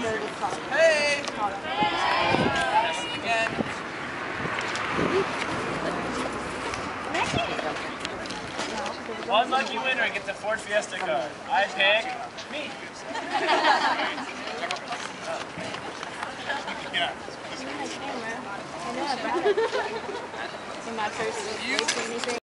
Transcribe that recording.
Hey! Again. One lucky winner gets a Ford Fiesta card. I pick me. I know I brought it. In my purse.